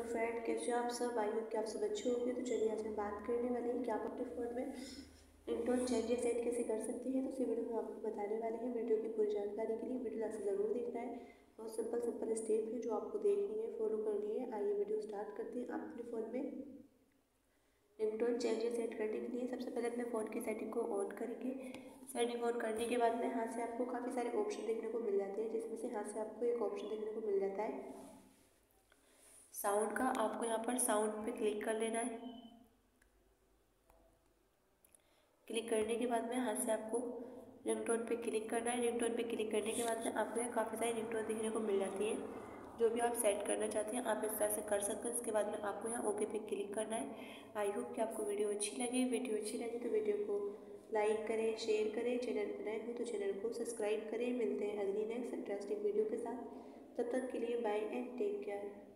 Friend, कैसे हो आप सब? आई होप कि आप सब अच्छे होंगे। तो चलिए आज मैं बात करने वाली हूँ कि आप अपने फ़ोन में रिंगटोन चेंज या सेट कैसे कर सकते हैं। तो इसी वीडियो में आपको बताने वाले हैं। वीडियो की पूरी जानकारी के लिए वीडियो लास्ट तक ज़रूर देखना है। बहुत सिंपल स्टेप है जो आपको देखनी है, फॉलो करनी है। आइए वीडियो स्टार्ट करते हैं। आप अपने फ़ोन में रिंगटोन चेंज या सेट करने के लिए सबसे पहले अपने फ़ोन की सेटिंग को ऑन करेंगे। सेटिंग ऑन करने के बाद में यहाँ से आपको काफ़ी सारे ऑप्शन देखने को मिल जाते हैं, जिसमें से यहाँ से आपको एक ऑप्शन देखने को मिल जाता है साउंड का। आपको यहाँ पर साउंड पे क्लिक कर लेना है। क्लिक करने के बाद में यहाँ से आपको रिंगटोन पे क्लिक करना है। रिंगटोन पे क्लिक करने के बाद में आपको यहाँ काफ़ी सारी रिंगटोन देखने को मिल जाती है। जो भी आप सेट करना चाहते हैं आप इस तरह से कर सकते हैं। इसके बाद में आपको यहाँ ओके पे क्लिक करना है। आई होप कि आपको वीडियो अच्छी लगे। वीडियो अच्छी लगे तो वीडियो को लाइक करें, शेयर करें। चैनल पर नए हो तो चैनल को सब्सक्राइब करें। मिलते हैं अगली नेक्स्ट इंटरेस्टिंग वीडियो के साथ। तब तक के लिए बाय एंड टेक केयर।